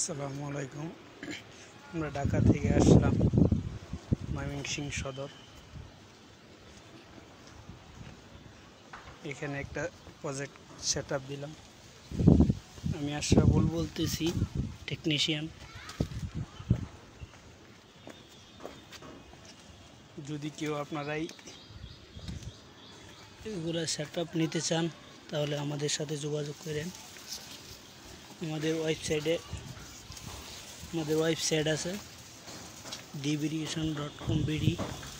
আসসালামু আলাইকুম। আমরা ঢাকা থেকে আসলাম ময়মনসিংহ সদর। এখানে একটা প্রজেক্ট সেট আপ দিলাম। আমি আশরাফুল বলতেছি, টেকনিশিয়ান। যদি কেউ আপনারাই এগুলো সেট আপ নিতে চান তাহলে আমাদের সাথে যোগাযোগ করেন। আমাদের ওয়েবসাইট আছে dbirrigation.com